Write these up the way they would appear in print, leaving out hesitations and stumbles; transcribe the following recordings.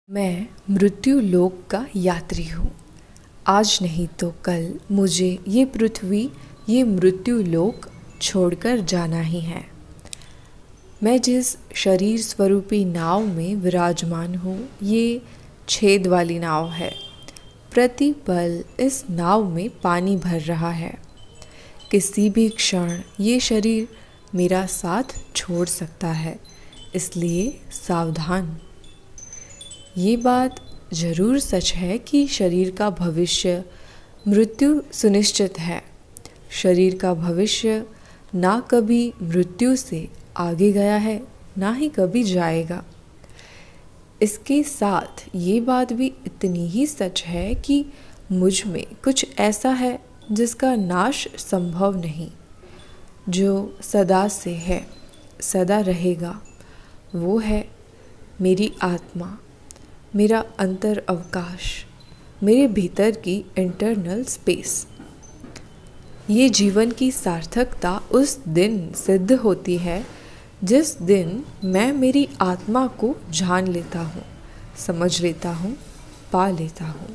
मैं मृत्यु लोक का यात्री हूँ। आज नहीं तो कल मुझे ये पृथ्वी, ये मृत्यु लोक छोड़कर जाना ही है। मैं जिस शरीर स्वरूपी नाव में विराजमान हूँ, ये छेद वाली नाव है। प्रति पल इस नाव में पानी भर रहा है। किसी भी क्षण ये शरीर मेरा साथ छोड़ सकता है, इसलिए सावधान। ये बात जरूर सच है कि शरीर का भविष्य मृत्यु सुनिश्चित है। शरीर का भविष्य ना कभी मृत्यु से आगे गया है, ना ही कभी जाएगा। इसके साथ ये बात भी इतनी ही सच है कि मुझ में कुछ ऐसा है जिसका नाश संभव नहीं, जो सदा से है, सदा रहेगा। वो है मेरी आत्मा, मेरा अंतर अवकाश, मेरे भीतर की इंटरनल स्पेस। ये जीवन की सार्थकता उस दिन सिद्ध होती है जिस दिन मैं मेरी आत्मा को जान लेता हूँ, समझ लेता हूँ, पा लेता हूँ।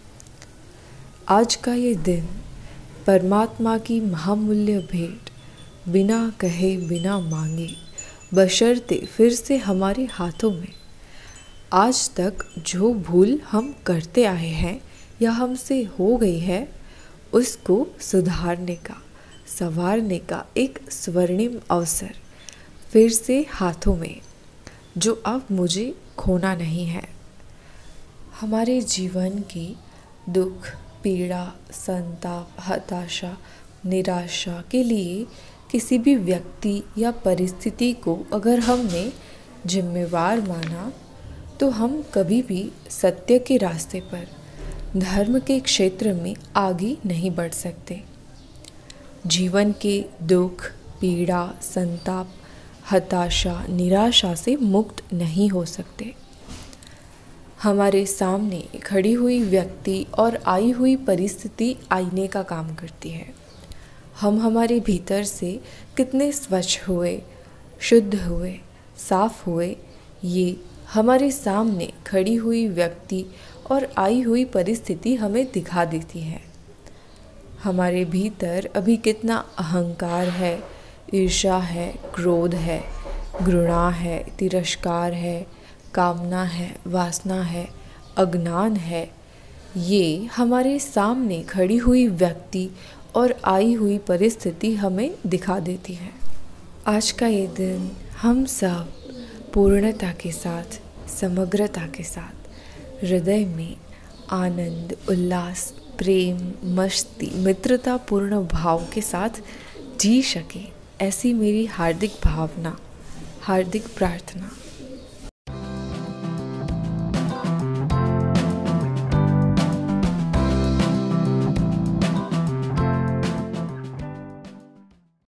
आज का ये दिन परमात्मा की महामूल्य भेंट बिना कहे बिना मांगे, बशर्ते फिर से हमारे हाथों में। आज तक जो भूल हम करते आए हैं या हमसे हो गई है, उसको सुधारने का, संवारने का एक स्वर्णिम अवसर फिर से हाथों में, जो अब मुझे खोना नहीं है। हमारे जीवन की दुख, पीड़ा, संताप, हताशा, निराशा के लिए किसी भी व्यक्ति या परिस्थिति को अगर हमने जिम्मेवार माना, तो हम कभी भी सत्य के रास्ते पर, धर्म के क्षेत्र में आगे नहीं बढ़ सकते। जीवन के दुख, पीड़ा, संताप, हताशा, निराशा से मुक्त नहीं हो सकते। हमारे सामने खड़ी हुई व्यक्ति और आई हुई परिस्थिति आईने का काम करती है। हम हमारे भीतर से कितने स्वच्छ हुए, शुद्ध हुए, साफ हुए, ये हमारे सामने खड़ी हुई व्यक्ति और आई हुई परिस्थिति हमें दिखा देती है। हमारे भीतर अभी कितना अहंकार है, ईर्ष्या है, क्रोध है, घृणा है, तिरस्कार है, कामना है, वासना है, अज्ञान है, ये हमारे सामने खड़ी हुई व्यक्ति और आई हुई परिस्थिति हमें दिखा देती है। आज का ये दिन हम सब पूर्णता के साथ, समग्रता के साथ, हृदय में आनंद, उल्लास, प्रेम, मस्ती, मित्रता पूर्ण भाव के साथ जी सके, ऐसी मेरी हार्दिक भावना, हार्दिक प्रार्थना।